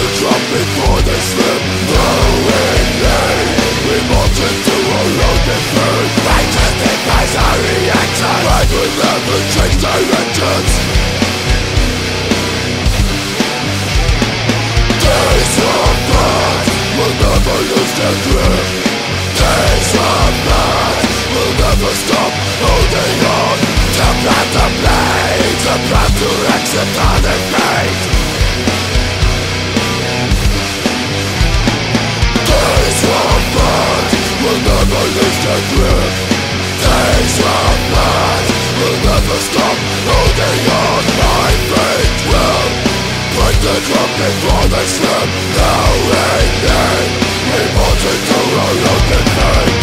drop before they slip. Knowingly, we march into a loaded food. They justifies our reaction. Life will never change directions. Days of blood will never lose their grip. Days of blood will never stop holding on. To plant the blades, a path to exit on their fate. Days of blood will never lose their grip. Days of blood will never stop holding on. My fate will break the clock before they slip. Knowingly, we march into a loaded fate.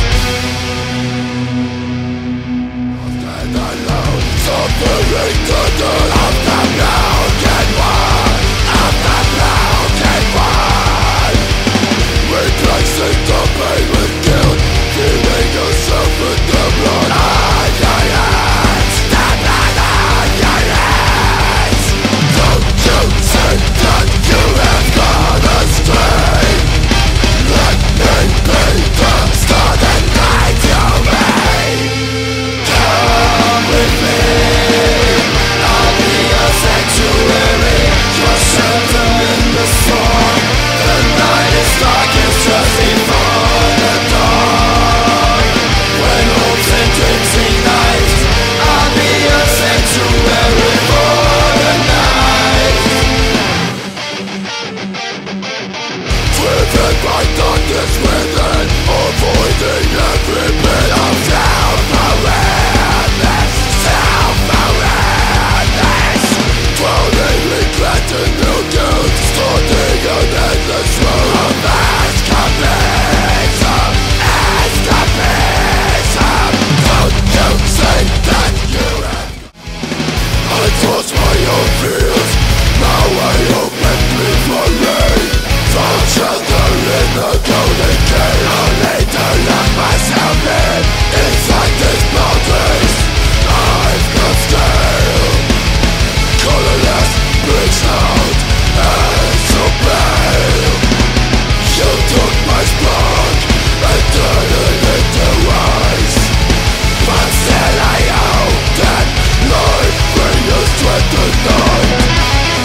Suffering to the of the broken one, of the broken one. Replacing the pain with guilt, feeling yourself with the blood on your hands, the blood on your hands. Don't you say that you have gone astray? Let me be the star that guides your way. Come with me, I'll be your sanctuary, your shelter in the storm. The night is darkest just before the dawn. When hopes and dreams ignite, I'll be your sanctuary for the night. Driven by darkness within, avoiding every bit of self-awareness, self-awareness. Drowning regret in new guilt, starting an endless road of escapism, escapism. Don't you say that you have? I cross my own fields, now I open before found shelter in the golden gate, only to lock myself inside these boundaries. I've got stale, colorless, bleached out, and so pale. You took my spark and turned it into ice, but still I hope that life brings you strength tonight.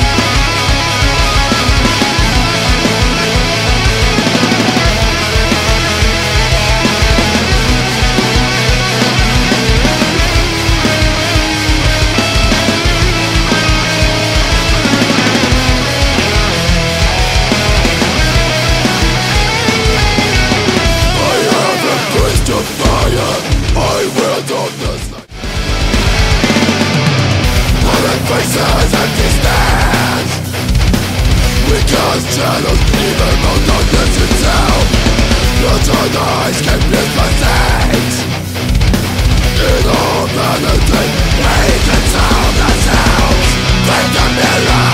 Faces empty stands, we cast shadows even though darkness itself. Your dark eyes can pierce my veins. In all vanity, we can solve ourselves. Break the mirror.